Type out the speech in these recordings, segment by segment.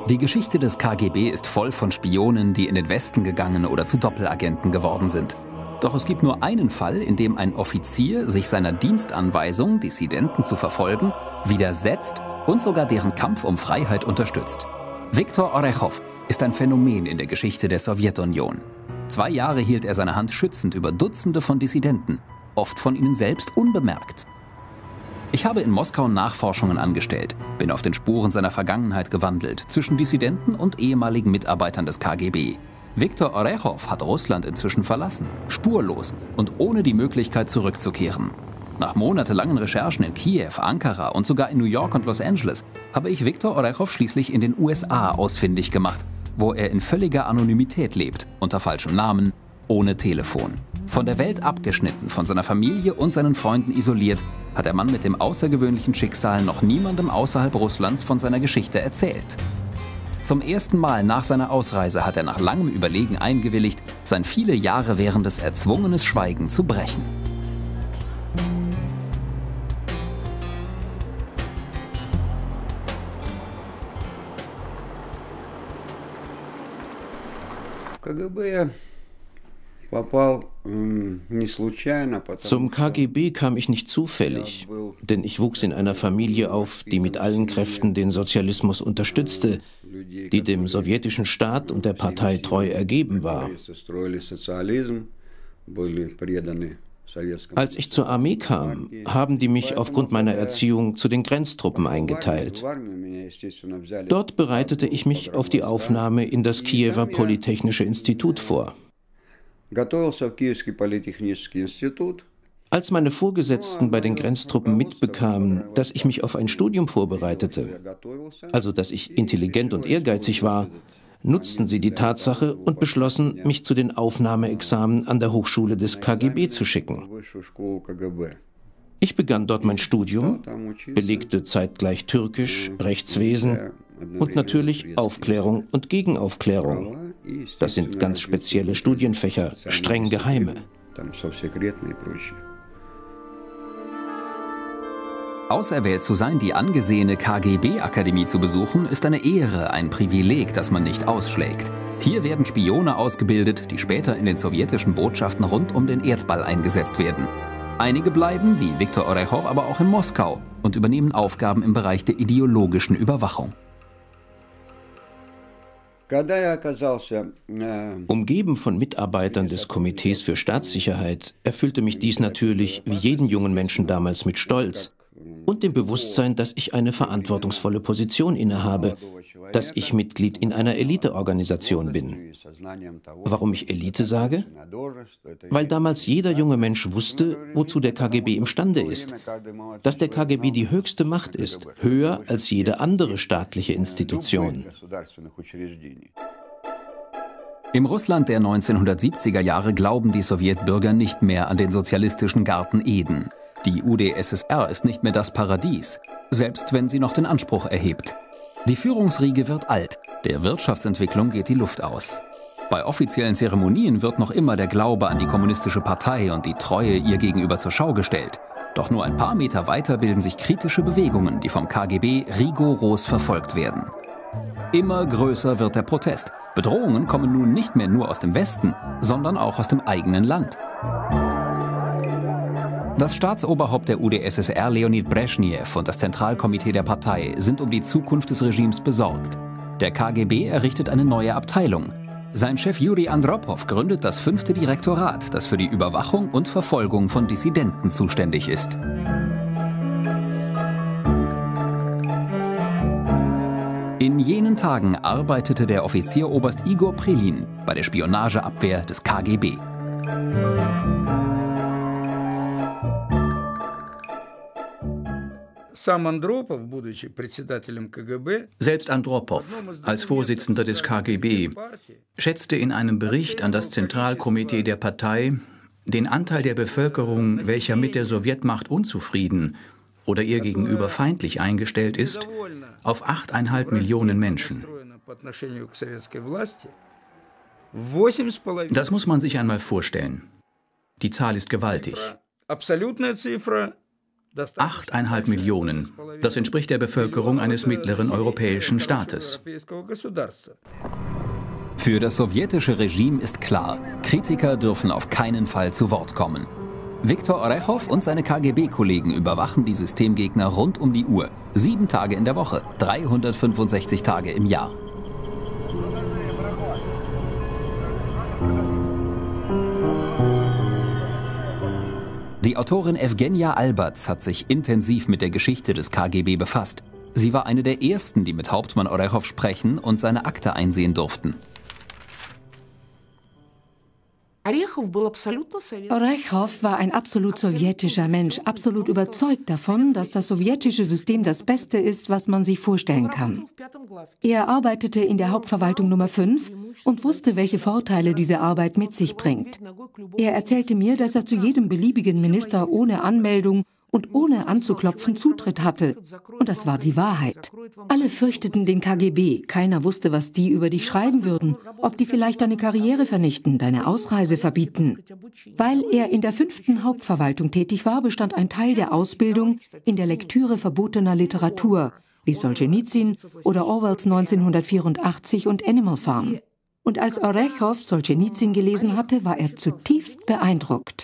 Die Geschichte des KGB ist voll von Spionen, die in den Westen gegangen oder zu Doppelagenten geworden sind. Doch es gibt nur einen Fall, in dem ein Offizier sich seiner Dienstanweisung, Dissidenten zu verfolgen, widersetzt und sogar deren Kampf um Freiheit unterstützt. Viktor Orechow ist ein Phänomen in der Geschichte der Sowjetunion. 2 Jahre hielt er seine Hand schützend über Dutzende von Dissidenten, oft von ihnen selbst unbemerkt. Ich habe in Moskau Nachforschungen angestellt, bin auf den Spuren seiner Vergangenheit gewandelt, zwischen Dissidenten und ehemaligen Mitarbeitern des KGB. Viktor Orechow hat Russland inzwischen verlassen, spurlos und ohne die Möglichkeit zurückzukehren. Nach monatelangen Recherchen in Kiew, Ankara und sogar in New York und Los Angeles habe ich Viktor Orechow schließlich in den USA ausfindig gemacht, wo er in völliger Anonymität lebt, unter falschem Namen, ohne Telefon. Von der Welt abgeschnitten, von seiner Familie und seinen Freunden isoliert, hat der Mann mit dem außergewöhnlichen Schicksal noch niemandem außerhalb Russlands von seiner Geschichte erzählt. Zum ersten Mal nach seiner Ausreise hat er nach langem Überlegen eingewilligt, sein viele Jahre währendes erzwungenes Schweigen zu brechen. Zum KGB kam ich nicht zufällig, denn ich wuchs in einer Familie auf, die mit allen Kräften den Sozialismus unterstützte, die dem sowjetischen Staat und der Partei treu ergeben war. Als ich zur Armee kam, haben die mich aufgrund meiner Erziehung zu den Grenztruppen eingeteilt. Dort bereitete ich mich auf die Aufnahme in das Kiewer Polytechnische Institut vor. Als meine Vorgesetzten bei den Grenztruppen mitbekamen, dass ich mich auf ein Studium vorbereitete, also dass ich intelligent und ehrgeizig war, nutzten sie die Tatsache und beschlossen, mich zu den Aufnahmeexamen an der Hochschule des KGB zu schicken. Ich begann dort mein Studium, belegte zeitgleich Türkisch, Rechtswesen und natürlich Aufklärung und Gegenaufklärung. Das sind ganz spezielle Studienfächer, streng geheime. Auserwählt zu sein, die angesehene KGB-Akademie zu besuchen, ist eine Ehre, ein Privileg, das man nicht ausschlägt. Hier werden Spione ausgebildet, die später in den sowjetischen Botschaften rund um den Erdball eingesetzt werden. Einige bleiben, wie Viktor Orechow, aber auch in Moskau und übernehmen Aufgaben im Bereich der ideologischen Überwachung. Umgeben von Mitarbeitern des Komitees für Staatssicherheit erfüllte mich dies natürlich wie jeden jungen Menschen damals mit Stolz und dem Bewusstsein, dass ich eine verantwortungsvolle Position innehabe, dass ich Mitglied in einer Eliteorganisation bin. Warum ich Elite sage? Weil damals jeder junge Mensch wusste, wozu der KGB imstande ist, dass der KGB die höchste Macht ist, höher als jede andere staatliche Institution. Im Russland der 1970er Jahre glauben die Sowjetbürger nicht mehr an den sozialistischen Garten Eden. Die UdSSR ist nicht mehr das Paradies, selbst wenn sie noch den Anspruch erhebt. Die Führungsriege wird alt, der Wirtschaftsentwicklung geht die Luft aus. Bei offiziellen Zeremonien wird noch immer der Glaube an die kommunistische Partei und die Treue ihr gegenüber zur Schau gestellt. Doch nur ein paar Meter weiter bilden sich kritische Bewegungen, die vom KGB rigoros verfolgt werden. Immer größer wird der Protest. Bedrohungen kommen nun nicht mehr nur aus dem Westen, sondern auch aus dem eigenen Land. Das Staatsoberhaupt der UdSSR Leonid Breschnew und das Zentralkomitee der Partei sind um die Zukunft des Regimes besorgt. Der KGB errichtet eine neue Abteilung. Sein Chef Juri Andropow gründet das 5. Direktorat, das für die Überwachung und Verfolgung von Dissidenten zuständig ist. In jenen Tagen arbeitete der Offizieroberst Igor Prelin bei der Spionageabwehr des KGB. Selbst Andropow, als Vorsitzender des KGB, schätzte in einem Bericht an das Zentralkomitee der Partei den Anteil der Bevölkerung, welcher mit der Sowjetmacht unzufrieden oder ihr gegenüber feindlich eingestellt ist, auf 8,5 Millionen Menschen. Das muss man sich einmal vorstellen. Die Zahl ist gewaltig. 8,5 Millionen. Das entspricht der Bevölkerung eines mittleren europäischen Staates. Für das sowjetische Regime ist klar, Kritiker dürfen auf keinen Fall zu Wort kommen. Viktor Orechow und seine KGB-Kollegen überwachen die Systemgegner rund um die Uhr. 7 Tage in der Woche, 365 Tage im Jahr. Die Autorin Evgenia Albatz hat sich intensiv mit der Geschichte des KGB befasst. Sie war eine der ersten, die mit Hauptmann Orechow sprechen und seine Akte einsehen durften. Orechow war ein absolut sowjetischer Mensch, absolut überzeugt davon, dass das sowjetische System das Beste ist, was man sich vorstellen kann. Er arbeitete in der Hauptverwaltung Nummer 5 und wusste, welche Vorteile diese Arbeit mit sich bringt. Er erzählte mir, dass er zu jedem beliebigen Minister ohne Anmeldung und ohne anzuklopfen Zutritt hatte. Und das war die Wahrheit. Alle fürchteten den KGB. Keiner wusste, was die über dich schreiben würden. Ob die vielleicht deine Karriere vernichten, deine Ausreise verbieten. Weil er in der 5. Hauptverwaltung tätig war, bestand ein Teil der Ausbildung in der Lektüre verbotener Literatur, wie Solschenizyn oder Orwells 1984 und Animal Farm. Und als Orechow Solschenizyn gelesen hatte, war er zutiefst beeindruckt.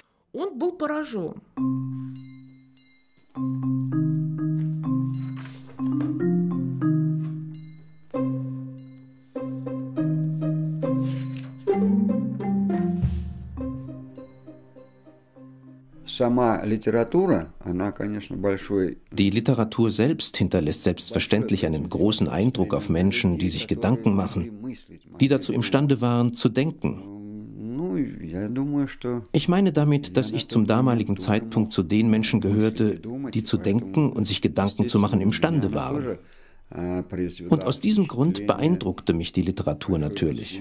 Die Literatur selbst hinterlässt selbstverständlich einen großen Eindruck auf Menschen, die sich Gedanken machen, die dazu imstande waren, zu denken. Ich meine damit, dass ich zum damaligen Zeitpunkt zu den Menschen gehörte, die zu denken und sich Gedanken zu machen imstande waren. Und aus diesem Grund beeindruckte mich die Literatur natürlich.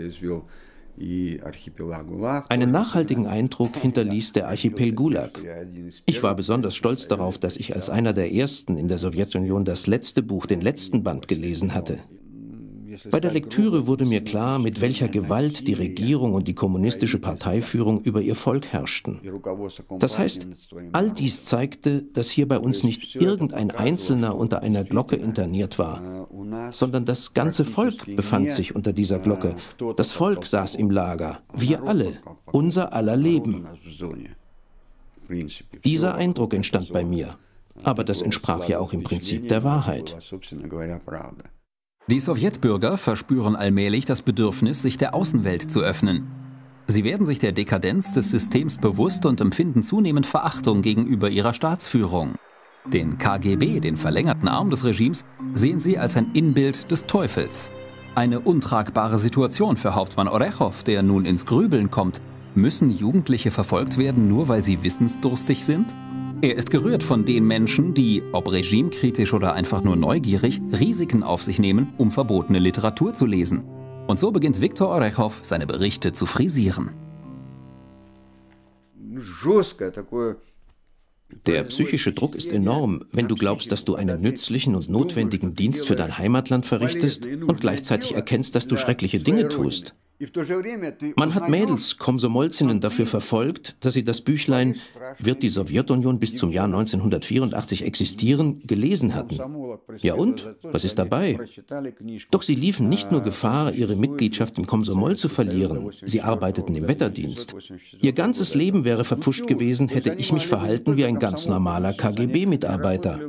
Einen nachhaltigen Eindruck hinterließ der Archipel Gulag. Ich war besonders stolz darauf, dass ich als einer der ersten in der Sowjetunion das letzte Buch, den letzten Band gelesen hatte. Bei der Lektüre wurde mir klar, mit welcher Gewalt die Regierung und die kommunistische Parteiführung über ihr Volk herrschten. Das heißt, all dies zeigte, dass hier bei uns nicht irgendein Einzelner unter einer Glocke interniert war, sondern das ganze Volk befand sich unter dieser Glocke. Das Volk saß im Lager, wir alle, unser aller Leben. Dieser Eindruck entstand bei mir, aber das entsprach ja auch im Prinzip der Wahrheit. Die Sowjetbürger verspüren allmählich das Bedürfnis, sich der Außenwelt zu öffnen. Sie werden sich der Dekadenz des Systems bewusst und empfinden zunehmend Verachtung gegenüber ihrer Staatsführung. Den KGB, den verlängerten Arm des Regimes, sehen sie als ein Inbild des Teufels. Eine untragbare Situation für Hauptmann Orechow, der nun ins Grübeln kommt. Müssen Jugendliche verfolgt werden, nur weil sie wissensdurstig sind? Er ist gerührt von den Menschen, die, ob regimekritisch oder einfach nur neugierig, Risiken auf sich nehmen, um verbotene Literatur zu lesen. Und so beginnt Viktor Orechow, seine Berichte zu frisieren. Der psychische Druck ist enorm, wenn du glaubst, dass du einen nützlichen und notwendigen Dienst für dein Heimatland verrichtest und gleichzeitig erkennst, dass du schreckliche Dinge tust. Man hat Mädels, Komsomolzinnen dafür verfolgt, dass sie das Büchlein »Wird die Sowjetunion bis zum Jahr 1984 existieren?« gelesen hatten. Ja und? Was ist dabei? Doch sie liefen nicht nur Gefahr, ihre Mitgliedschaft im Komsomol zu verlieren, sie arbeiteten im Wetterdienst. Ihr ganzes Leben wäre verpfuscht gewesen, hätte ich mich verhalten wie ein ganz normaler KGB-Mitarbeiter.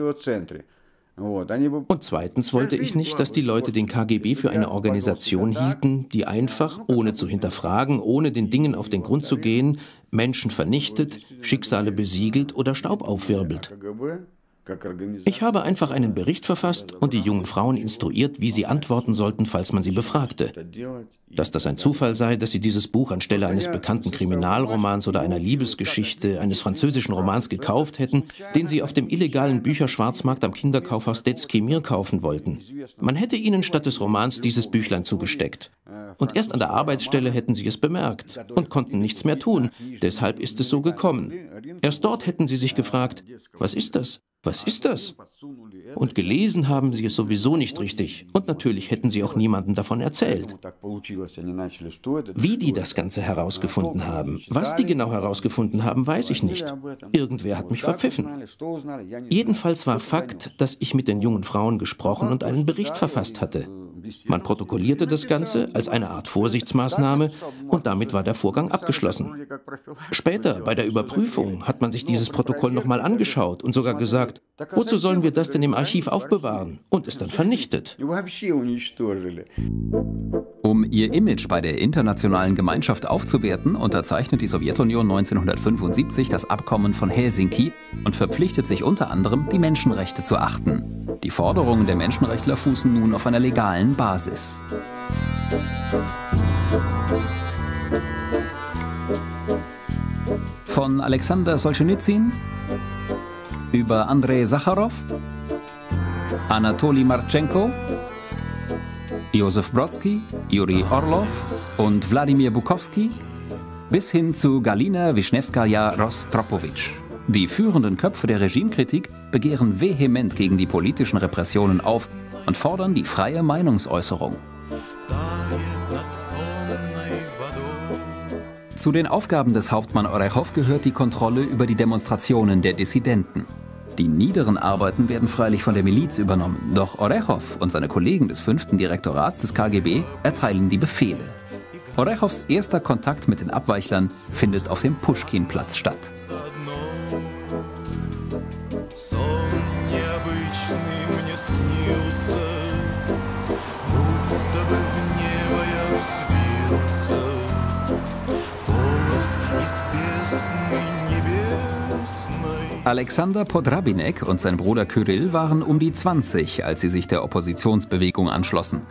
Und zweitens wollte ich nicht, dass die Leute den KGB für eine Organisation hielten, die einfach, ohne zu hinterfragen, ohne den Dingen auf den Grund zu gehen, Menschen vernichtet, Schicksale besiegelt oder Staub aufwirbelt. Ich habe einfach einen Bericht verfasst und die jungen Frauen instruiert, wie sie antworten sollten, falls man sie befragte. Dass das ein Zufall sei, dass sie dieses Buch anstelle eines bekannten Kriminalromans oder einer Liebesgeschichte, eines französischen Romans gekauft hätten, den sie auf dem illegalen Bücherschwarzmarkt am Kinderkaufhaus Detski Mir kaufen wollten. Man hätte ihnen statt des Romans dieses Büchlein zugesteckt. Und erst an der Arbeitsstelle hätten sie es bemerkt und konnten nichts mehr tun. Deshalb ist es so gekommen. Erst dort hätten sie sich gefragt, was ist das? Was ist das? Und gelesen haben sie es sowieso nicht richtig. Und natürlich hätten sie auch niemandem davon erzählt. Wie die das Ganze herausgefunden haben, was die genau herausgefunden haben, weiß ich nicht. Irgendwer hat mich verpfiffen. Jedenfalls war Fakt, dass ich mit den jungen Frauen gesprochen und einen Bericht verfasst hatte. Man protokollierte das Ganze als eine Art Vorsichtsmaßnahme und damit war der Vorgang abgeschlossen. Später, bei der Überprüfung, hat man sich dieses Protokoll nochmal angeschaut und sogar gesagt, wozu sollen wir das denn im Archiv aufbewahren? Und es dann vernichtet. Um ihr Image bei der internationalen Gemeinschaft aufzuwerten, unterzeichnet die Sowjetunion 1975 das Abkommen von Helsinki und verpflichtet sich unter anderem, die Menschenrechte zu achten. Die Forderungen der Menschenrechtler fußen nun auf einer legalen Basis. Von Alexander Solschenizyn über Andrei Sacharow, Anatoli Martschenko, Josef Brodsky, Juri Orlov und Wladimir Bukowski bis hin zu Galina Wischnewskaja-Rostropowitsch. Die führenden Köpfe der Regimekritik begehren vehement gegen die politischen Repressionen auf und fordern die freie Meinungsäußerung. Zu den Aufgaben des Hauptmann Orechow gehört die Kontrolle über die Demonstrationen der Dissidenten. Die niederen Arbeiten werden freilich von der Miliz übernommen, doch Orechow und seine Kollegen des 5. Direktorats des KGB erteilen die Befehle. Orechows erster Kontakt mit den Abweichlern findet auf dem Puschkin-Platz statt. Alexander Podrabinek und sein Bruder Kyrill waren um die 20, als sie sich der Oppositionsbewegung anschlossen.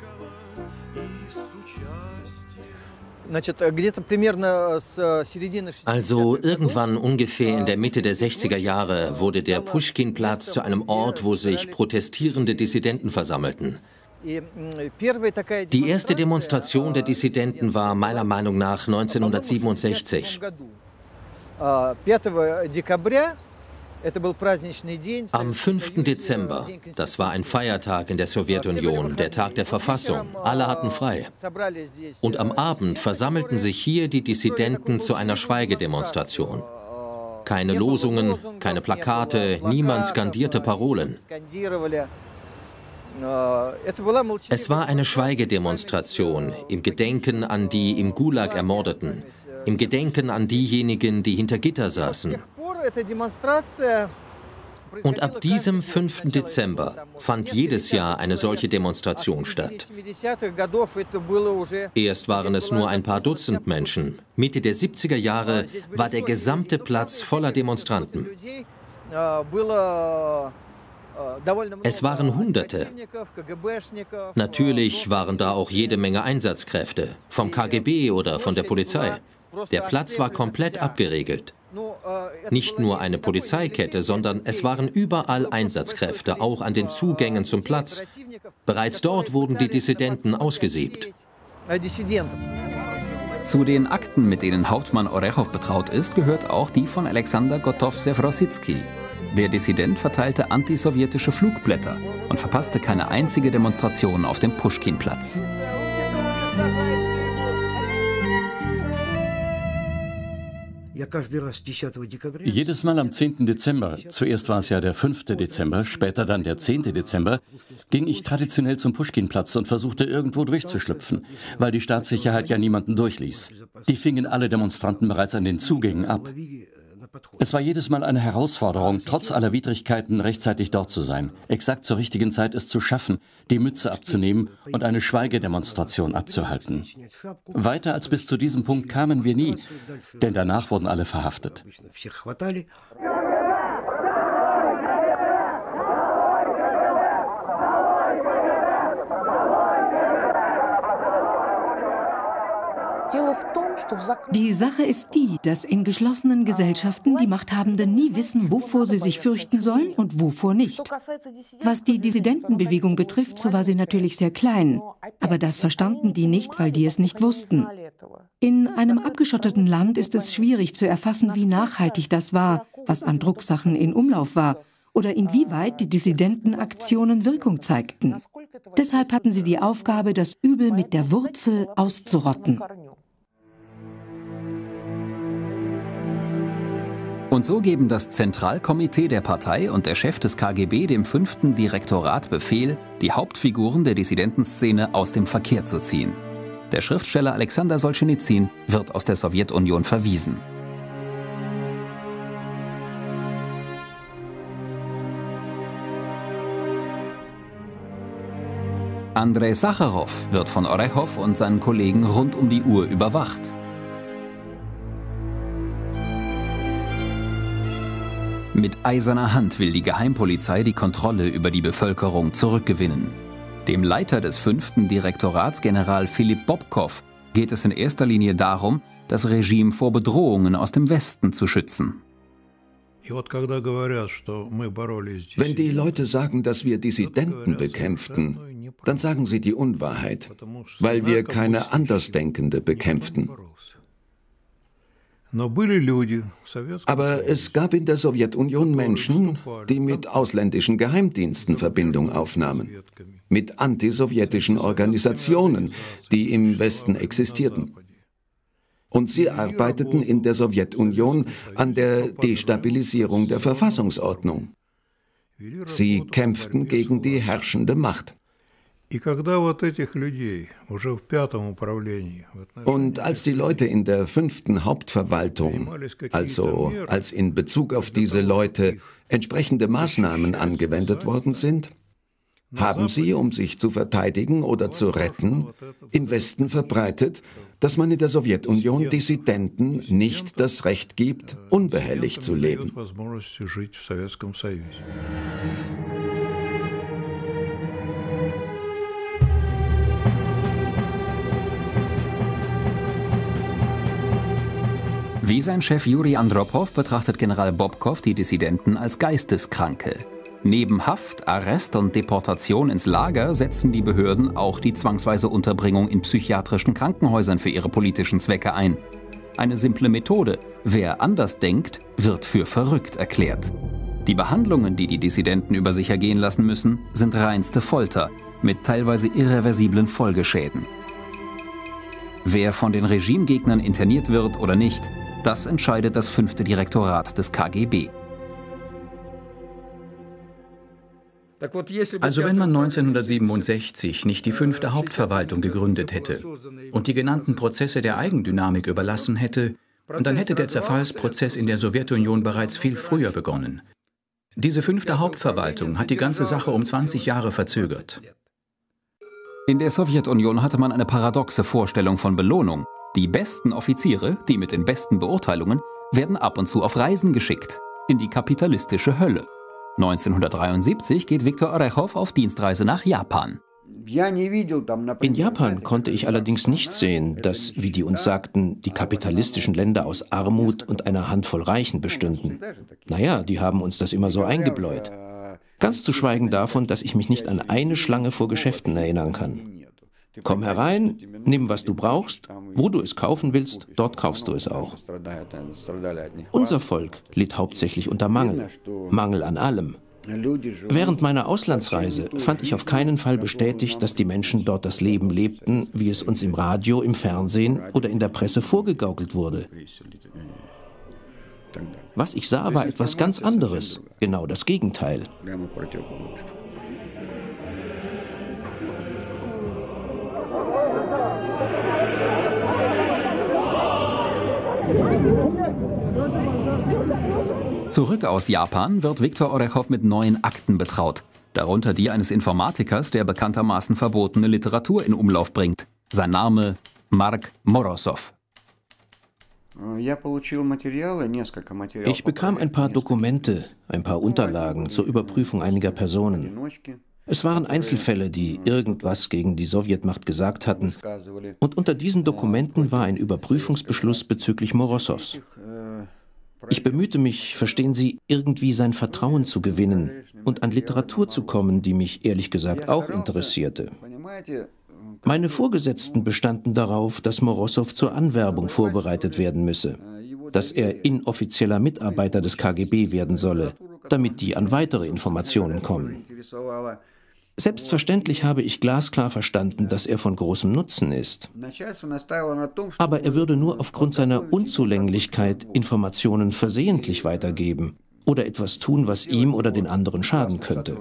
Also irgendwann ungefähr in der Mitte der 60er Jahre wurde der Puschkin-Platz zu einem Ort, wo sich protestierende Dissidenten versammelten. Die erste Demonstration der Dissidenten war meiner Meinung nach 1967. Am 5. Dezember, das war ein Feiertag in der Sowjetunion, der Tag der Verfassung, alle hatten frei. Und am Abend versammelten sich hier die Dissidenten zu einer Schweigedemonstration. Keine Losungen, keine Plakate, niemand skandierte Parolen. Es war eine Schweigedemonstration im Gedenken an die im Gulag Ermordeten, im Gedenken an diejenigen, die hinter Gitter saßen. Und ab diesem 5. Dezember fand jedes Jahr eine solche Demonstration statt. Erst waren es nur ein paar Dutzend Menschen. Mitte der 70er Jahre war der gesamte Platz voller Demonstranten. Es waren Hunderte. Natürlich waren da auch jede Menge Einsatzkräfte, vom KGB oder von der Polizei. Der Platz war komplett abgeriegelt. Nicht nur eine Polizeikette, sondern es waren überall Einsatzkräfte, auch an den Zugängen zum Platz. Bereits dort wurden die Dissidenten ausgesiebt. Zu den Akten, mit denen Hauptmann Orechow betraut ist, gehört auch die von Alexander Gotov-Sewrossytsky. Der Dissident verteilte antisowjetische Flugblätter und verpasste keine einzige Demonstration auf dem Puschkin-Platz. Jedes Mal am 10. Dezember, zuerst war es ja der 5. Dezember, später dann der 10. Dezember, ging ich traditionell zum Puschkin-Platz und versuchte irgendwo durchzuschlüpfen, weil die Staatssicherheit ja niemanden durchließ. Die fingen alle Demonstranten bereits an den Zugängen ab. Es war jedes Mal eine Herausforderung, trotz aller Widrigkeiten rechtzeitig dort zu sein, exakt zur richtigen Zeit es zu schaffen, die Mütze abzunehmen und eine Schweigedemonstration abzuhalten. Weiter als bis zu diesem Punkt kamen wir nie, denn danach wurden alle verhaftet. Die Sache ist die, dass in geschlossenen Gesellschaften die Machthabenden nie wissen, wovor sie sich fürchten sollen und wovor nicht. Was die Dissidentenbewegung betrifft, so war sie natürlich sehr klein. Aber das verstanden die nicht, weil die es nicht wussten. In einem abgeschotteten Land ist es schwierig zu erfassen, wie nachhaltig das war, was an Drucksachen in Umlauf war oder inwieweit die Dissidentenaktionen Wirkung zeigten. Deshalb hatten sie die Aufgabe, das Übel mit der Wurzel auszurotten. Und so geben das Zentralkomitee der Partei und der Chef des KGB dem 5. Direktorat Befehl, die Hauptfiguren der Dissidentenszene aus dem Verkehr zu ziehen. Der Schriftsteller Alexander Solschenizyn wird aus der Sowjetunion verwiesen. Andrei Sacharow wird von Orechow und seinen Kollegen rund um die Uhr überwacht. Mit eiserner Hand will die Geheimpolizei die Kontrolle über die Bevölkerung zurückgewinnen. Dem Leiter des 5. Direktorats, General Philipp Bobkow, geht es in erster Linie darum, das Regime vor Bedrohungen aus dem Westen zu schützen. Wenn die Leute sagen, dass wir Dissidenten bekämpften, dann sagen sie die Unwahrheit, weil wir keine Andersdenkende bekämpften. Aber es gab in der Sowjetunion Menschen, die mit ausländischen Geheimdiensten Verbindung aufnahmen, mit antisowjetischen Organisationen, die im Westen existierten. Und sie arbeiteten in der Sowjetunion an der Destabilisierung der Verfassungsordnung. Sie kämpften gegen die herrschende Macht. Und als die Leute in der 5. Hauptverwaltung, also als in Bezug auf diese Leute entsprechende Maßnahmen angewendet worden sind, haben sie, um sich zu verteidigen oder zu retten, im Westen verbreitet, dass man in der Sowjetunion Dissidenten nicht das Recht gibt, unbehelligt zu leben. Wie sein Chef Juri Andropow betrachtet General Bobkow die Dissidenten als Geisteskranke. Neben Haft, Arrest und Deportation ins Lager setzen die Behörden auch die zwangsweise Unterbringung in psychiatrischen Krankenhäusern für ihre politischen Zwecke ein. Eine simple Methode: Wer anders denkt, wird für verrückt erklärt. Die Behandlungen, die die Dissidenten über sich ergehen lassen müssen, sind reinste Folter mit teilweise irreversiblen Folgeschäden. Wer von den Regimegegnern interniert wird oder nicht, das entscheidet das 5. Direktorat des KGB. Also wenn man 1967 nicht die 5. Hauptverwaltung gegründet hätte und die genannten Prozesse der Eigendynamik überlassen hätte, dann hätte der Zerfallsprozess in der Sowjetunion bereits viel früher begonnen. Diese 5. Hauptverwaltung hat die ganze Sache um 20 Jahre verzögert. In der Sowjetunion hatte man eine paradoxe Vorstellung von Belohnung. Die besten Offiziere, die mit den besten Beurteilungen, werden ab und zu auf Reisen geschickt, in die kapitalistische Hölle. 1973 geht Viktor Orechow auf Dienstreise nach Japan. In Japan konnte ich allerdings nicht sehen, dass, wie die uns sagten, die kapitalistischen Länder aus Armut und einer Handvoll Reichen bestünden. Naja, die haben uns das immer so eingebläut. Ganz zu schweigen davon, dass ich mich nicht an eine Schlange vor Geschäften erinnern kann. Komm herein, nimm, was du brauchst, wo du es kaufen willst, dort kaufst du es auch. Unser Volk litt hauptsächlich unter Mangel, Mangel an allem. Während meiner Auslandsreise fand ich auf keinen Fall bestätigt, dass die Menschen dort das Leben lebten, wie es uns im Radio, im Fernsehen oder in der Presse vorgegaukelt wurde. Was ich sah, war etwas ganz anderes, genau das Gegenteil. Zurück aus Japan wird Viktor Orechow mit neuen Akten betraut, darunter die eines Informatikers, der bekanntermaßen verbotene Literatur in Umlauf bringt. Sein Name: Mark Morozov. Ich bekam ein paar Dokumente, ein paar Unterlagen zur Überprüfung einiger Personen. Es waren Einzelfälle, die irgendwas gegen die Sowjetmacht gesagt hatten. Und unter diesen Dokumenten war ein Überprüfungsbeschluss bezüglich Morozows. Ich bemühte mich, verstehen Sie, irgendwie sein Vertrauen zu gewinnen und an Literatur zu kommen, die mich ehrlich gesagt auch interessierte. Meine Vorgesetzten bestanden darauf, dass Morozow zur Anwerbung vorbereitet werden müsse, dass er inoffizieller Mitarbeiter des KGB werden solle, damit die an weitere Informationen kommen. Selbstverständlich habe ich glasklar verstanden, dass er von großem Nutzen ist. Aber er würde nur aufgrund seiner Unzulänglichkeit Informationen versehentlich weitergeben oder etwas tun, was ihm oder den anderen schaden könnte.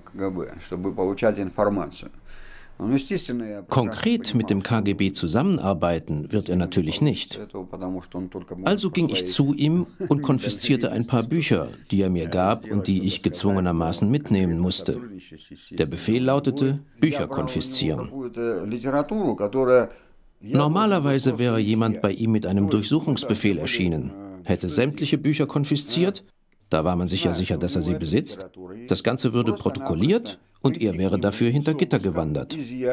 Konkret mit dem KGB zusammenarbeiten wird er natürlich nicht. Also ging ich zu ihm und konfiszierte ein paar Bücher, die er mir gab und die ich gezwungenermaßen mitnehmen musste. Der Befehl lautete, Bücher konfiszieren. Normalerweise wäre jemand bei ihm mit einem Durchsuchungsbefehl erschienen, hätte sämtliche Bücher konfisziert, da war man sich ja sicher, dass er sie besitzt, das Ganze würde protokolliert und er wäre dafür hinter Gitter gewandert.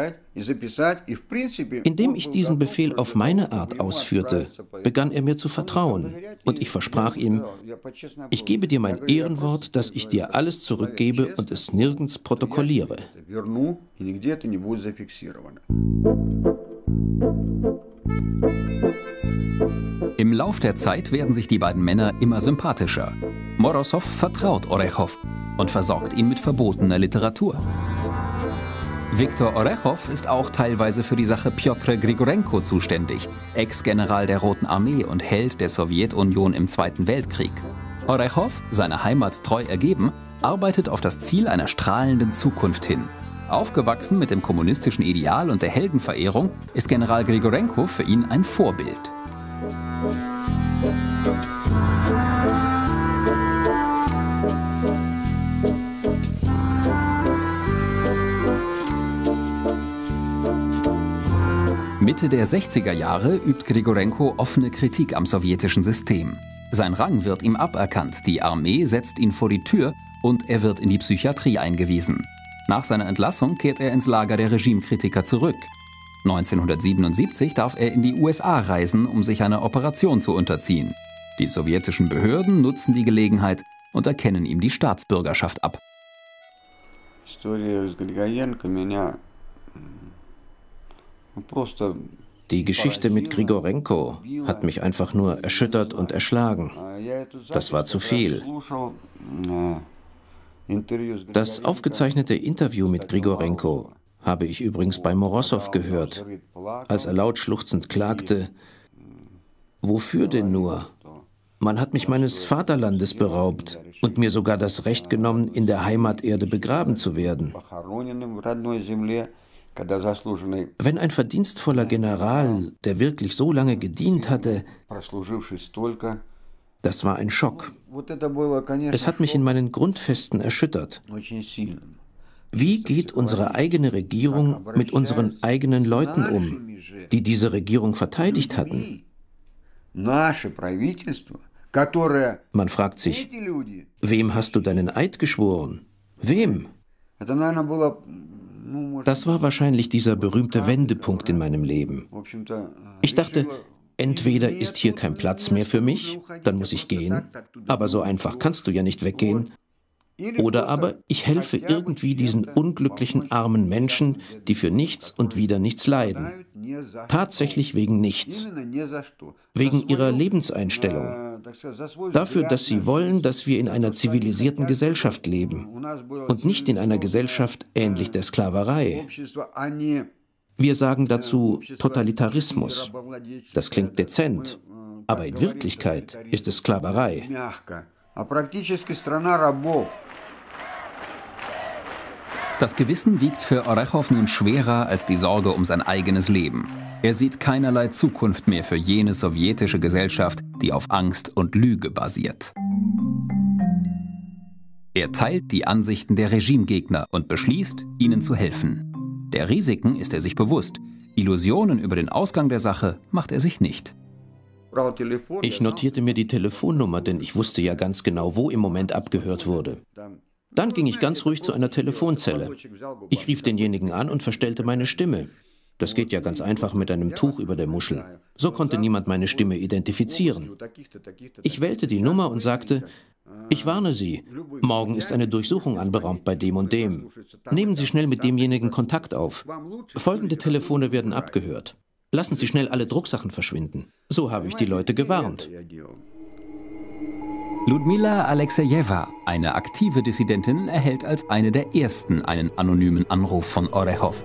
Indem ich diesen Befehl auf meine Art ausführte, begann er mir zu vertrauen und ich versprach ihm, ich gebe dir mein Ehrenwort, dass ich dir alles zurückgebe und es nirgends protokolliere. Im Lauf der Zeit werden sich die beiden Männer immer sympathischer. Morosow vertraut Orechow und versorgt ihn mit verbotener Literatur. Viktor Orechow ist auch teilweise für die Sache Pjotr Grigorenko zuständig, Ex-General der Roten Armee und Held der Sowjetunion im Zweiten Weltkrieg. Orechow, seiner Heimat treu ergeben, arbeitet auf das Ziel einer strahlenden Zukunft hin. Aufgewachsen mit dem kommunistischen Ideal und der Heldenverehrung ist General Grigorenko für ihn ein Vorbild. Mitte der 60er Jahre übt Grigorenko offene Kritik am sowjetischen System. Sein Rang wird ihm aberkannt, die Armee setzt ihn vor die Tür und er wird in die Psychiatrie eingewiesen. Nach seiner Entlassung kehrt er ins Lager der Regimekritiker zurück. 1977 darf er in die USA reisen, um sich einer Operation zu unterziehen. Die sowjetischen Behörden nutzen die Gelegenheit und erkennen ihm die Staatsbürgerschaft ab. Die Geschichte mit Grigorenko hat mich einfach nur erschüttert und erschlagen. Das war zu viel. Das aufgezeichnete Interview mit Grigorenko habe ich übrigens bei Morosow gehört, als er laut schluchzend klagte, wofür denn nur? Man hat mich meines Vaterlandes beraubt und mir sogar das Recht genommen, in der Heimaterde begraben zu werden. Wenn ein verdienstvoller General, der wirklich so lange gedient hatte, das war ein Schock. Es hat mich in meinen Grundfesten erschüttert. Wie geht unsere eigene Regierung mit unseren eigenen Leuten um, die diese Regierung verteidigt hatten? Man fragt sich, wem hast du deinen Eid geschworen? Wem? Das war wahrscheinlich dieser berühmte Wendepunkt in meinem Leben. Ich dachte, entweder ist hier kein Platz mehr für mich, dann muss ich gehen, aber so einfach kannst du ja nicht weggehen. Oder aber ich helfe irgendwie diesen unglücklichen armen Menschen, die für nichts und wieder nichts leiden. Tatsächlich wegen nichts. Wegen ihrer Lebenseinstellung. Dafür, dass sie wollen, dass wir in einer zivilisierten Gesellschaft leben und nicht in einer Gesellschaft ähnlich der Sklaverei. Wir sagen dazu Totalitarismus. Das klingt dezent, aber in Wirklichkeit ist es Sklaverei. Das Gewissen wiegt für Orechow nun schwerer als die Sorge um sein eigenes Leben. Er sieht keinerlei Zukunft mehr für jene sowjetische Gesellschaft, die auf Angst und Lüge basiert. Er teilt die Ansichten der Regimegegner und beschließt, ihnen zu helfen. Der Risiken ist er sich bewusst. Illusionen über den Ausgang der Sache macht er sich nicht. Ich notierte mir die Telefonnummer, denn ich wusste ja ganz genau, wo im Moment abgehört wurde. Dann ging ich ganz ruhig zu einer Telefonzelle. Ich rief denjenigen an und verstellte meine Stimme. Das geht ja ganz einfach mit einem Tuch über der Muschel. So konnte niemand meine Stimme identifizieren. Ich wählte die Nummer und sagte, ich warne Sie, morgen ist eine Durchsuchung anberaumt bei dem und dem. Nehmen Sie schnell mit demjenigen Kontakt auf. Folgende Telefone werden abgehört. Lassen Sie schnell alle Drucksachen verschwinden. So habe ich die Leute gewarnt. Ludmila Alexejewa, eine aktive Dissidentin, erhält als eine der ersten einen anonymen Anruf von Orechow.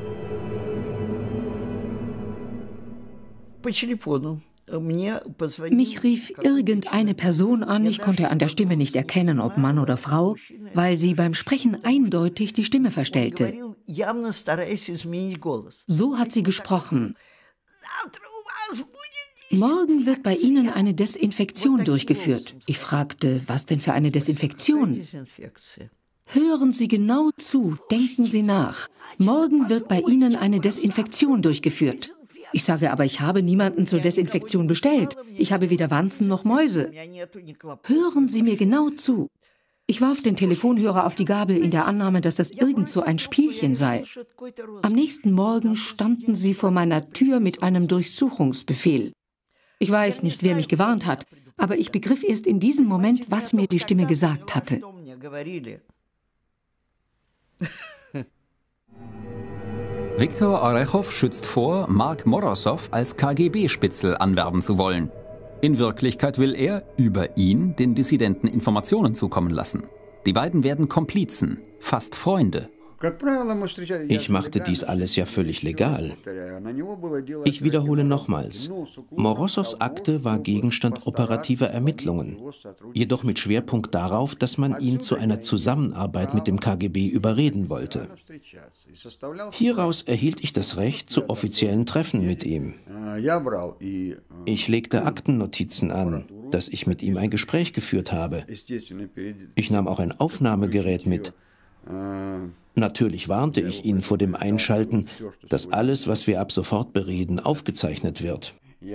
Mich rief irgendeine Person an, ich konnte an der Stimme nicht erkennen, ob Mann oder Frau, weil sie beim Sprechen eindeutig die Stimme verstellte. So hat sie gesprochen. Morgen wird bei Ihnen eine Desinfektion durchgeführt. Ich fragte, was denn für eine Desinfektion? Hören Sie genau zu, denken Sie nach. Morgen wird bei Ihnen eine Desinfektion durchgeführt. Ich sage, aber ich habe niemanden zur Desinfektion bestellt. Ich habe weder Wanzen noch Mäuse. Hören Sie mir genau zu. Ich warf den Telefonhörer auf die Gabel in der Annahme, dass das irgend so ein Spielchen sei. Am nächsten Morgen standen sie vor meiner Tür mit einem Durchsuchungsbefehl. Ich weiß nicht, wer mich gewarnt hat, aber ich begriff erst in diesem Moment, was mir die Stimme gesagt hatte. Viktor Orechow schützt vor, Mark Morosow als KGB-Spitzel anwerben zu wollen. In Wirklichkeit will er, über ihn, den Dissidenten Informationen zukommen lassen. Die beiden werden Komplizen, fast Freunde. Ich machte dies alles ja völlig legal. Ich wiederhole nochmals. Morosows Akte war Gegenstand operativer Ermittlungen, jedoch mit Schwerpunkt darauf, dass man ihn zu einer Zusammenarbeit mit dem KGB überreden wollte. Hieraus erhielt ich das Recht zu offiziellen Treffen mit ihm. Ich legte Aktennotizen an, dass ich mit ihm ein Gespräch geführt habe. Ich nahm auch ein Aufnahmegerät mit. Natürlich warnte ich ihn vor dem Einschalten, dass alles, was wir ab sofort bereden, aufgezeichnet wird.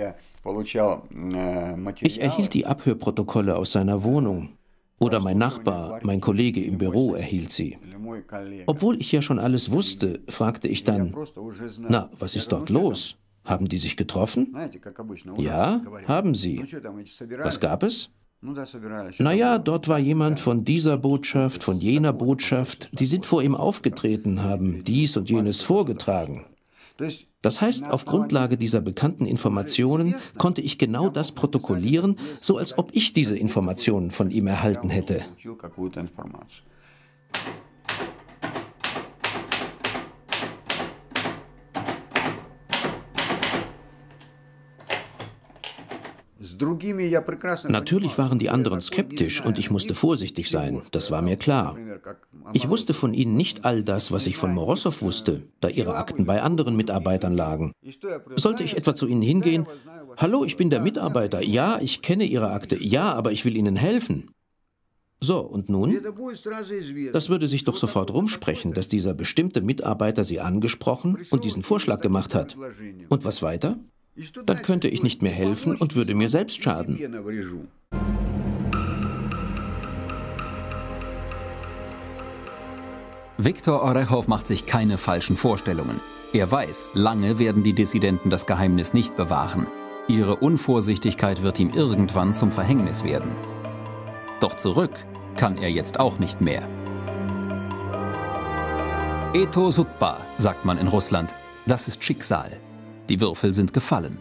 Ich erhielt die Abhörprotokolle aus seiner Wohnung. Oder mein Nachbar, mein Kollege im Büro erhielt sie. Obwohl ich ja schon alles wusste, fragte ich dann, na, was ist dort los? Haben die sich getroffen? Ja, haben sie. Was gab es? Naja, dort war jemand von dieser Botschaft, von jener Botschaft, die sind vor ihm aufgetreten, haben dies und jenes vorgetragen. Das heißt, auf Grundlage dieser bekannten Informationen konnte ich genau das protokollieren, so als ob ich diese Informationen von ihm erhalten hätte. Natürlich waren die anderen skeptisch und ich musste vorsichtig sein, das war mir klar. Ich wusste von ihnen nicht all das, was ich von Morosow wusste, da ihre Akten bei anderen Mitarbeitern lagen. Sollte ich etwa zu ihnen hingehen, »Hallo, ich bin der Mitarbeiter, ja, ich kenne Ihre Akte, ja, aber ich will Ihnen helfen.« So, und nun? Das würde sich doch sofort rumsprechen, dass dieser bestimmte Mitarbeiter Sie angesprochen und diesen Vorschlag gemacht hat. Und was weiter? Dann könnte ich nicht mehr helfen und würde mir selbst schaden. Viktor Orechow macht sich keine falschen Vorstellungen. Er weiß, lange werden die Dissidenten das Geheimnis nicht bewahren. Ihre Unvorsichtigkeit wird ihm irgendwann zum Verhängnis werden. Doch zurück kann er jetzt auch nicht mehr. Eto Sudba, sagt man in Russland. Das ist Schicksal. Die Würfel sind gefallen.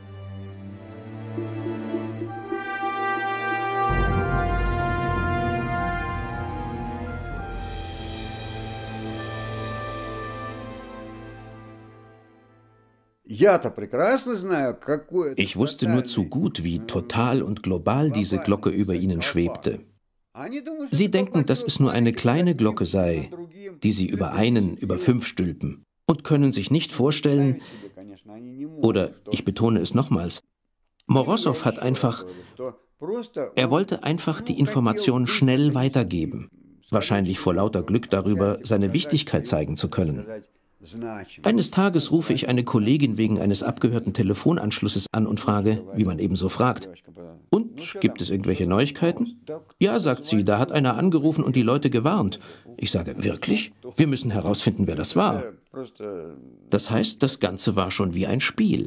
Ich wusste nur zu gut, wie total und global diese Glocke über ihnen schwebte. Sie denken, dass es nur eine kleine Glocke sei, die sie über 5 stülpen, und können sich nicht vorstellen, oder ich betone es nochmals, Morosow hat er wollte einfach die Information schnell weitergeben, wahrscheinlich vor lauter Glück darüber, seine Wichtigkeit zeigen zu können. Eines Tages rufe ich eine Kollegin wegen eines abgehörten Telefonanschlusses an und frage, wie man eben so fragt, und, gibt es irgendwelche Neuigkeiten? Ja, sagt sie, da hat einer angerufen und die Leute gewarnt. Ich sage, wirklich? Wir müssen herausfinden, wer das war. Das heißt, das Ganze war schon wie ein Spiel.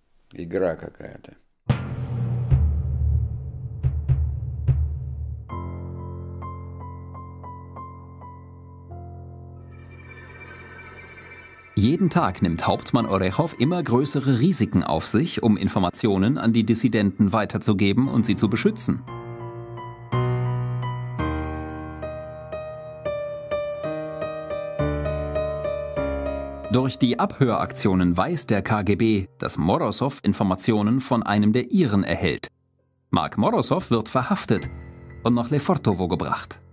Jeden Tag nimmt Hauptmann Orechow immer größere Risiken auf sich, um Informationen an die Dissidenten weiterzugeben und sie zu beschützen. Durch die Abhöraktionen weiß der KGB, dass Morosow Informationen von einem der Iren erhält. Mark Morosow wird verhaftet und nach Lefortowo gebracht.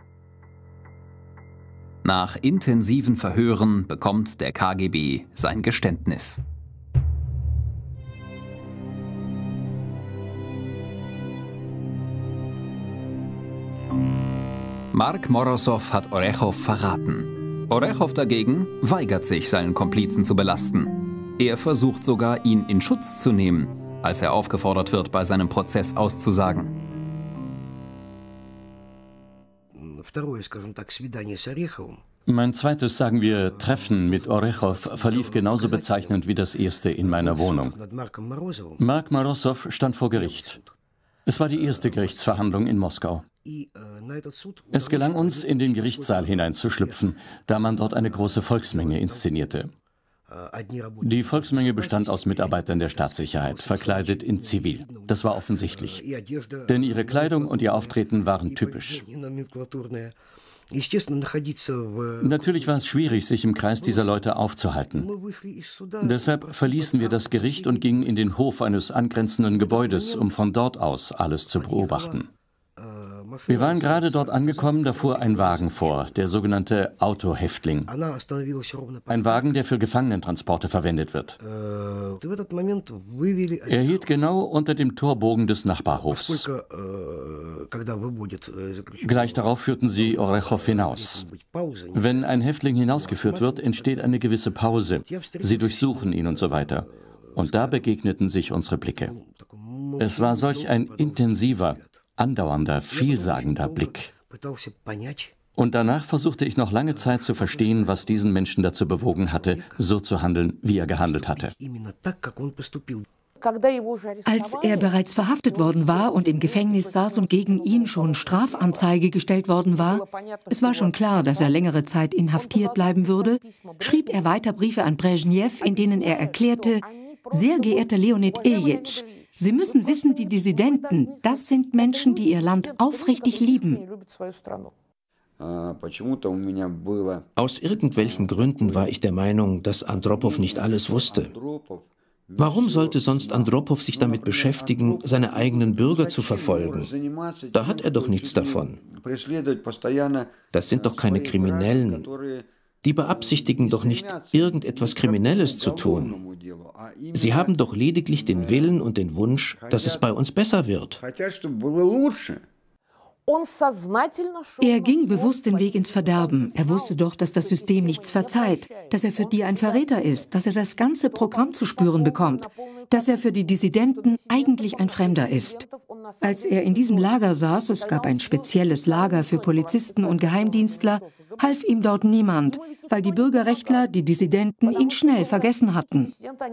Nach intensiven Verhören bekommt der KGB sein Geständnis. Mark Morosow hat Orechow verraten. Orechow dagegen weigert sich, seinen Komplizen zu belasten. Er versucht sogar, ihn in Schutz zu nehmen, als er aufgefordert wird, bei seinem Prozess auszusagen. Mein zweites, sagen wir, Treffen mit Orechow verlief genauso bezeichnend wie das erste in meiner Wohnung. Mark Morosow stand vor Gericht. Es war die erste Gerichtsverhandlung in Moskau. Es gelang uns, in den Gerichtssaal hineinzuschlüpfen, da man dort eine große Volksmenge inszenierte. Die Volksmenge bestand aus Mitarbeitern der Staatssicherheit, verkleidet in Zivil. Das war offensichtlich. Denn ihre Kleidung und ihr Auftreten waren typisch. Natürlich war es schwierig, sich im Kreis dieser Leute aufzuhalten. Deshalb verließen wir das Gericht und gingen in den Hof eines angrenzenden Gebäudes, um von dort aus alles zu beobachten. Wir waren gerade dort angekommen, da fuhr ein Wagen vor, der sogenannte Autohäftling. Ein Wagen, der für Gefangenentransporte verwendet wird. Er hielt genau unter dem Torbogen des Nachbarhofs. Gleich darauf führten sie Orechow hinaus. Wenn ein Häftling hinausgeführt wird, entsteht eine gewisse Pause. Sie durchsuchen ihn und so weiter. Und da begegneten sich unsere Blicke. Es war solch ein intensiver, andauernder, vielsagender Blick. Und danach versuchte ich noch lange Zeit zu verstehen, was diesen Menschen dazu bewogen hatte, so zu handeln, wie er gehandelt hatte. Als er bereits verhaftet worden war und im Gefängnis saß und gegen ihn schon Strafanzeige gestellt worden war, es war schon klar, dass er längere Zeit inhaftiert bleiben würde, schrieb er weiter Briefe an Brezhnev, in denen er erklärte: Sehr geehrter Leonid Iljitsch, Sie müssen wissen, die Dissidenten, das sind Menschen, die ihr Land aufrichtig lieben. Aus irgendwelchen Gründen war ich der Meinung, dass Andropow nicht alles wusste. Warum sollte sonst Andropow sich damit beschäftigen, seine eigenen Bürger zu verfolgen? Da hat er doch nichts davon. Das sind doch keine Kriminellen. Die beabsichtigen doch nicht, irgendetwas Kriminelles zu tun. Sie haben doch lediglich den Willen und den Wunsch, dass es bei uns besser wird. Er ging bewusst den Weg ins Verderben. Er wusste doch, dass das System nichts verzeiht, dass er für die ein Verräter ist, dass er das ganze Programm zu spüren bekommt, dass er für die Dissidenten eigentlich ein Fremder ist. Als er in diesem Lager saß, es gab ein spezielles Lager für Polizisten und Geheimdienstler, half ihm dort niemand, weil die Bürgerrechtler, die Dissidenten, ihn schnell vergessen hatten.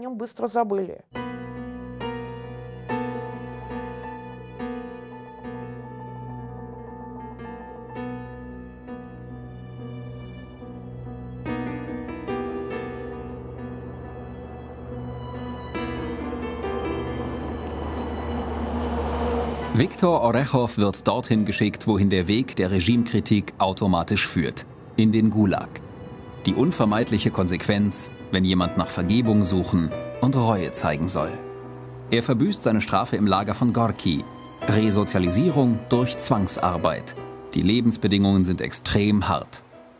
Viktor Orechow wird dorthin geschickt, wohin der Weg der Regimekritik automatisch führt: in den Gulag. Die unvermeidliche Konsequenz, wenn jemand nach Vergebung suchen und Reue zeigen soll. Er verbüßt seine Strafe im Lager von Gorki. Resozialisierung durch Zwangsarbeit. Die Lebensbedingungen sind extrem hart.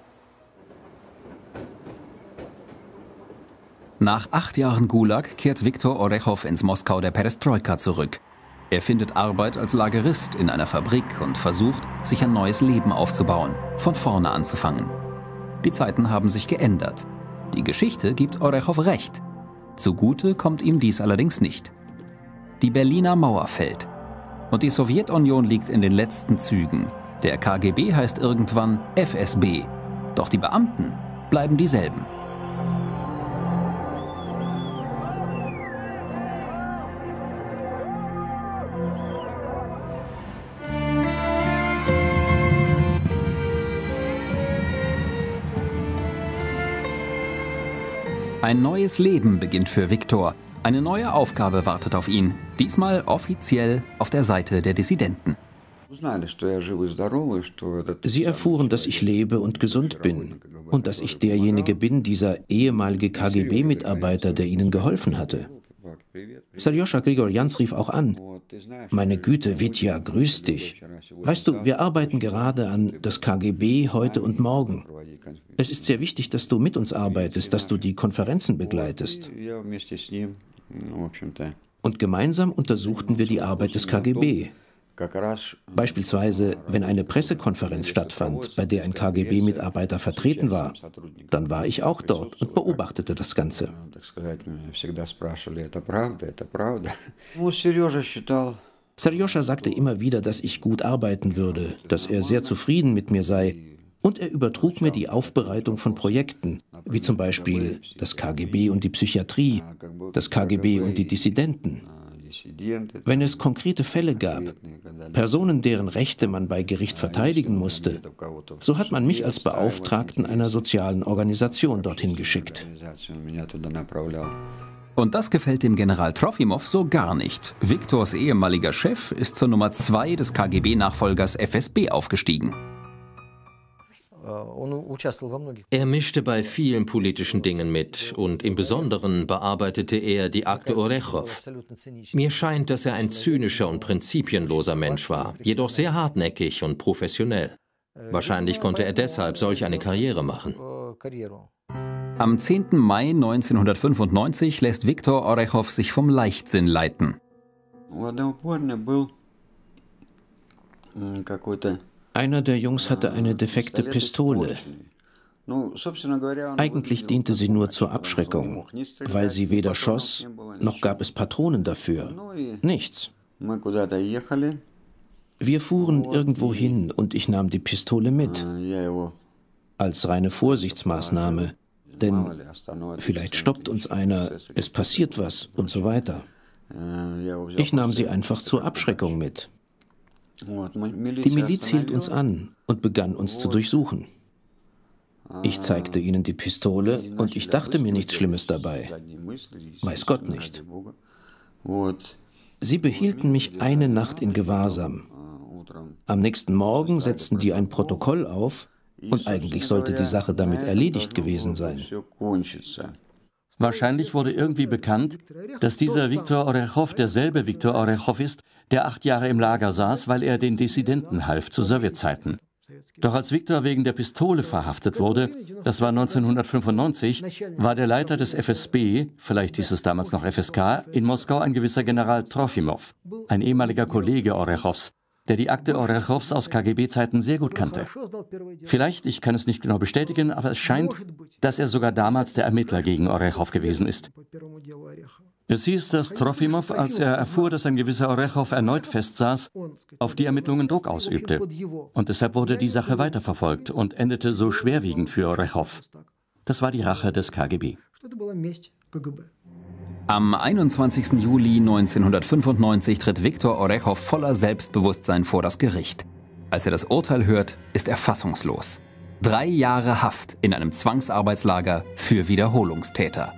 Nach 8 Jahren Gulag kehrt Viktor Orechow ins Moskau der Perestroika zurück. Er findet Arbeit als Lagerist in einer Fabrik und versucht, sich ein neues Leben aufzubauen, von vorne anzufangen. Die Zeiten haben sich geändert. Die Geschichte gibt Orechow recht. Zugute kommt ihm dies allerdings nicht. Die Berliner Mauer fällt. Und die Sowjetunion liegt in den letzten Zügen. Der KGB heißt irgendwann FSB. Doch die Beamten bleiben dieselben. Ein neues Leben beginnt für Viktor. Eine neue Aufgabe wartet auf ihn. Diesmal offiziell auf der Seite der Dissidenten. Sie erfuhren, dass ich lebe und gesund bin und dass ich derjenige bin, dieser ehemalige KGB-Mitarbeiter, der ihnen geholfen hatte. Serjoscha Grigorjans rief auch an: Meine Güte, Witja, grüß dich. Weißt du, wir arbeiten gerade an das KGB heute und morgen. Es ist sehr wichtig, dass du mit uns arbeitest, dass du die Konferenzen begleitest. Und gemeinsam untersuchten wir die Arbeit des KGB. Beispielsweise, wenn eine Pressekonferenz stattfand, bei der ein KGB-Mitarbeiter vertreten war, dann war ich auch dort und beobachtete das Ganze. Serjoscha sagte immer wieder, dass ich gut arbeiten würde, dass er sehr zufrieden mit mir sei, und er übertrug mir die Aufbereitung von Projekten, wie zum Beispiel das KGB und die Psychiatrie, das KGB und die Dissidenten. Wenn es konkrete Fälle gab, Personen, deren Rechte man bei Gericht verteidigen musste, so hat man mich als Beauftragten einer sozialen Organisation dorthin geschickt. Und das gefällt dem General Trofimow so gar nicht. Viktors ehemaliger Chef ist zur Nummer 2 des KGB-Nachfolgers FSB aufgestiegen. Er mischte bei vielen politischen Dingen mit und im Besonderen bearbeitete er die Akte Orechow. Mir scheint, dass er ein zynischer und prinzipienloser Mensch war, jedoch sehr hartnäckig und professionell. Wahrscheinlich konnte er deshalb solch eine Karriere machen. Am 10. Mai 1995 lässt Viktor Orechow sich vom Leichtsinn leiten. Einer der Jungs hatte eine defekte Pistole. Eigentlich diente sie nur zur Abschreckung, weil sie weder schoss, noch gab es Patronen dafür. Nichts. Wir fuhren irgendwo hin und ich nahm die Pistole mit. Als reine Vorsichtsmaßnahme. Denn vielleicht stoppt uns einer, es passiert was und so weiter. Ich nahm sie einfach zur Abschreckung mit. Die Miliz hielt uns an und begann uns zu durchsuchen. Ich zeigte ihnen die Pistole und ich dachte mir nichts Schlimmes dabei. Weiß Gott nicht. Sie behielten mich eine Nacht in Gewahrsam. Am nächsten Morgen setzten die ein Protokoll auf und eigentlich sollte die Sache damit erledigt gewesen sein. Wahrscheinlich wurde irgendwie bekannt, dass dieser Viktor Orechow derselbe Viktor Orechow ist, der 8 Jahre im Lager saß, weil er den Dissidenten half zu Sowjetzeiten. Doch als Viktor wegen der Pistole verhaftet wurde, das war 1995, war der Leiter des FSB, vielleicht hieß es damals noch FSK, in Moskau ein gewisser General Trofimow, ein ehemaliger Kollege Orechows, der die Akte Orechows aus KGB-Zeiten sehr gut kannte. Vielleicht, ich kann es nicht genau bestätigen, aber es scheint, dass er sogar damals der Ermittler gegen Orechow gewesen ist. Es hieß, dass Trofimow, als er erfuhr, dass ein gewisser Orechow erneut festsaß, auf die Ermittlungen Druck ausübte. Und deshalb wurde die Sache weiterverfolgt und endete so schwerwiegend für Orechow. Das war die Rache des KGB. Am 21. Juli 1995 tritt Viktor Orechow voller Selbstbewusstsein vor das Gericht. Als er das Urteil hört, ist er fassungslos. 3 Jahre Haft in einem Zwangsarbeitslager für Wiederholungstäter.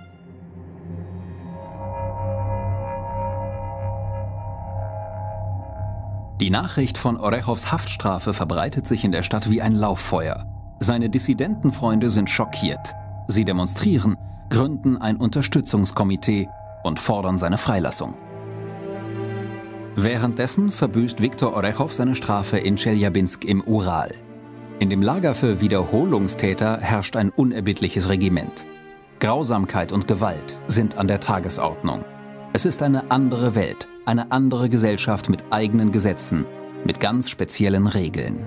Die Nachricht von Orechows Haftstrafe verbreitet sich in der Stadt wie ein Lauffeuer. Seine Dissidentenfreunde sind schockiert. Sie demonstrieren, gründen ein Unterstützungskomitee und fordern seine Freilassung. Währenddessen verbüßt Viktor Orechow seine Strafe in Tscheljabinsk im Ural. In dem Lager für Wiederholungstäter herrscht ein unerbittliches Regiment. Grausamkeit und Gewalt sind an der Tagesordnung. Es ist eine andere Welt, eine andere Gesellschaft mit eigenen Gesetzen, mit ganz speziellen Regeln.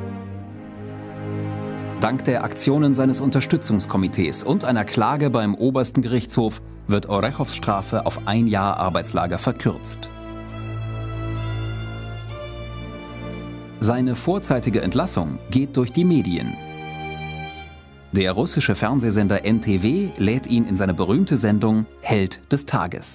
Dank der Aktionen seines Unterstützungskomitees und einer Klage beim obersten Gerichtshof wird Orechows Strafe auf 1 Jahr Arbeitslager verkürzt. Seine vorzeitige Entlassung geht durch die Medien. Der russische Fernsehsender NTW lädt ihn in seine berühmte Sendung Held des Tages.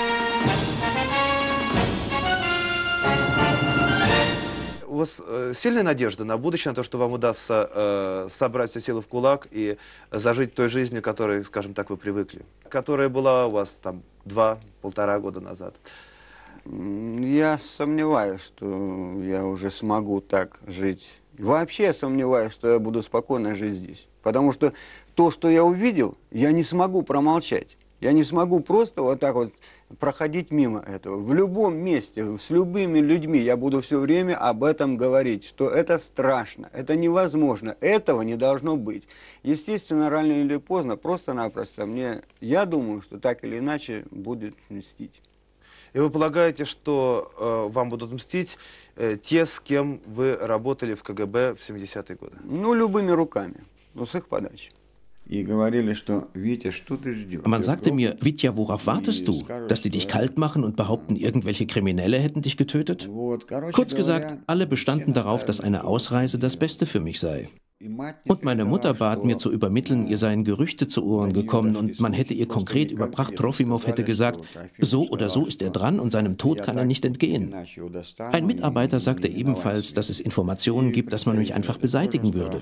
У вас сильная надежда на будущее, на то, что вам удастся собрать все силы в кулак и зажить той жизнью, которой, скажем так, вы привыкли, которая была у вас там 2-1,5 года назад? Я сомневаюсь, что я уже смогу так жить. Вообще я сомневаюсь, что я буду спокойно жить здесь. Потому что то, что я увидел, я не смогу промолчать. Я не смогу просто вот так вот проходить мимо этого. В любом месте, с любыми людьми я буду все время об этом говорить, что это страшно, это невозможно, этого не должно быть. Естественно, рано или поздно, просто-напросто, я думаю, что так или иначе будет мстить. И вы полагаете, что вам будут мстить те, с кем вы работали в КГБ в 70-е годы? Ну, любыми руками, с их подачи. Man sagte mir, Vitya, worauf wartest du? Dass die dich kalt machen und behaupten, irgendwelche Kriminelle hätten dich getötet? Kurz gesagt, alle bestanden darauf, dass eine Ausreise das Beste für mich sei. Und meine Mutter bat mir zu übermitteln, ihr seien Gerüchte zu Ohren gekommen und man hätte ihr konkret überbracht, Trofimow hätte gesagt, so oder so ist er dran und seinem Tod kann er nicht entgehen. Ein Mitarbeiter sagte ebenfalls, dass es Informationen gibt, dass man mich einfach beseitigen würde.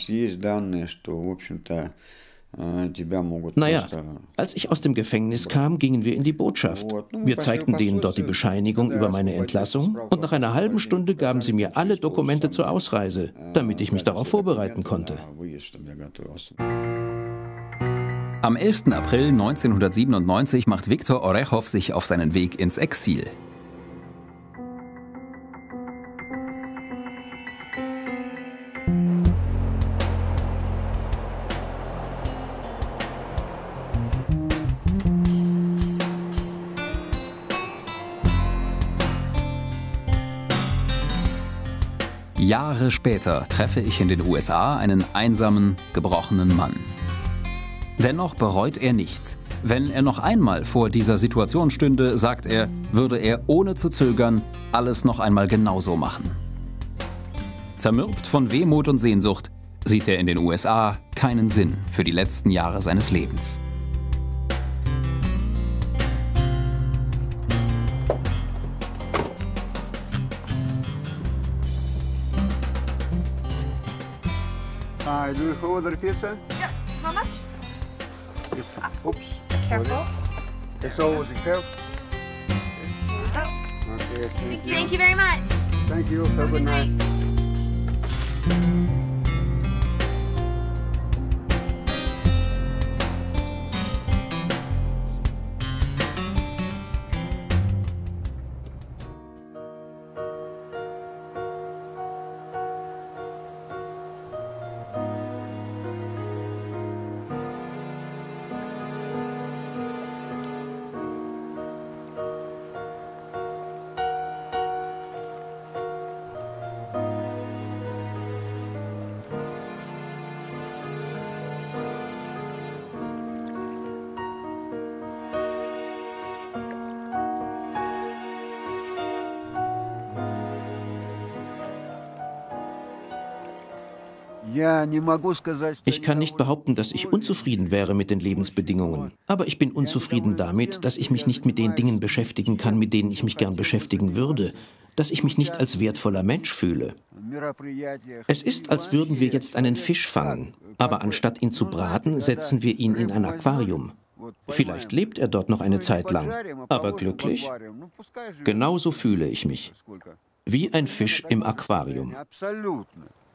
Naja, als ich aus dem Gefängnis kam, gingen wir in die Botschaft. Wir zeigten denen dort die Bescheinigung über meine Entlassung und nach einer halben Stunde gaben sie mir alle Dokumente zur Ausreise, damit ich mich darauf vorbereiten konnte. Am 11. April 1997 macht Viktor Orechow sich auf seinen Weg ins Exil. Jahre später treffe ich in den USA einen einsamen, gebrochenen Mann. Dennoch bereut er nichts. Wenn er noch einmal vor dieser Situation stünde, sagt er, würde er ohne zu zögern alles noch einmal genauso machen. Zermürbt von Wehmut und Sehnsucht sieht er in den USA keinen Sinn für die letzten Jahre seines Lebens. Do you order pizza? Yeah. How much? Oops. Careful. It's always careful. Oh. Okay, Thank you very much. Thank you. Have a good night. Ich kann nicht behaupten, dass ich unzufrieden wäre mit den Lebensbedingungen. Aber ich bin unzufrieden damit, dass ich mich nicht mit den Dingen beschäftigen kann, mit denen ich mich gern beschäftigen würde. Dass ich mich nicht als wertvoller Mensch fühle. Es ist, als würden wir jetzt einen Fisch fangen. Aber anstatt ihn zu braten, setzen wir ihn in ein Aquarium. Vielleicht lebt er dort noch eine Zeit lang. Aber glücklich? Genauso fühle ich mich. Wie ein Fisch im Aquarium.